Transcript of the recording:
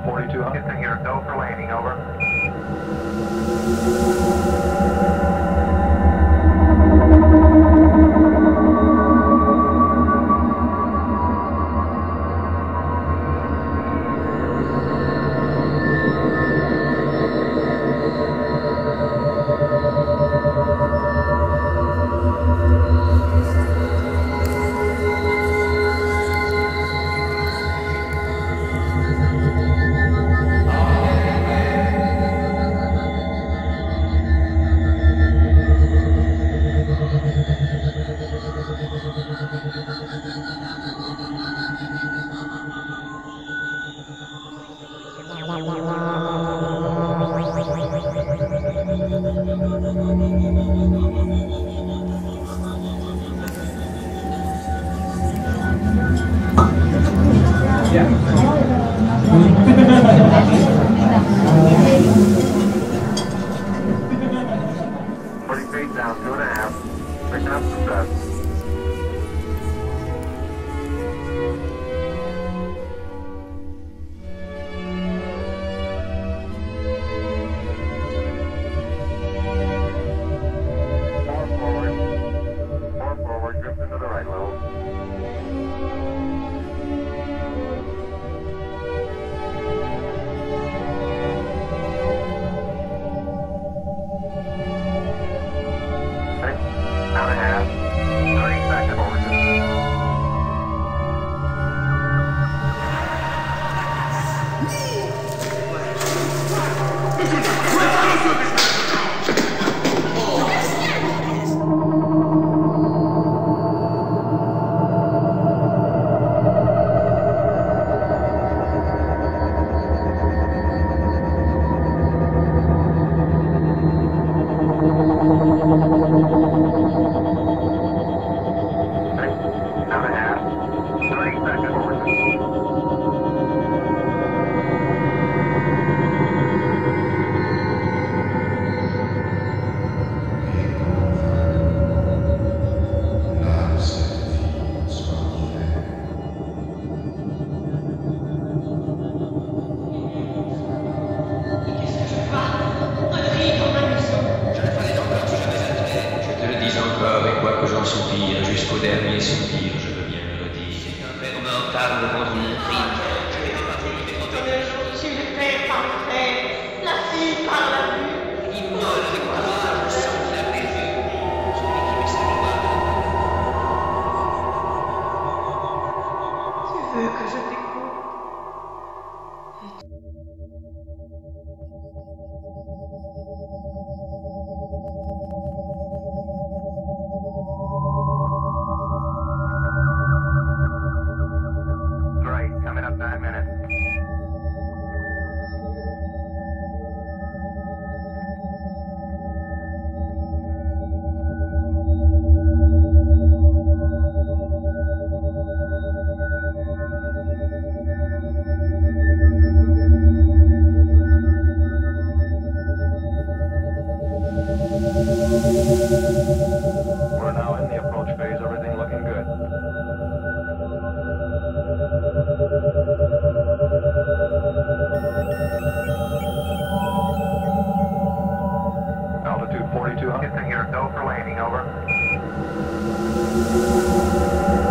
4200. Houston here, go for landing, over. Yeah. 40 feet down, 2.5. Picking up some dust. Four forward, drift into the right level. Down a half. 30 seconds over. Down a half. 30 seconds over. Je te le dis encore, et quoique j'en soupire, jusqu'au dernier soupir, je veux bien me le dire. C'est un père mental devant une crime. Je vais Je suis le père parfait, la fille par la vue. immole avec courage, sans la bévue. Celui qui met sa loi. Tu veux que je t'écoute? Great, coming up 9 minutes. We're now in the approach phase, everything looking good. Altitude 4200. Houston here, go for landing, over.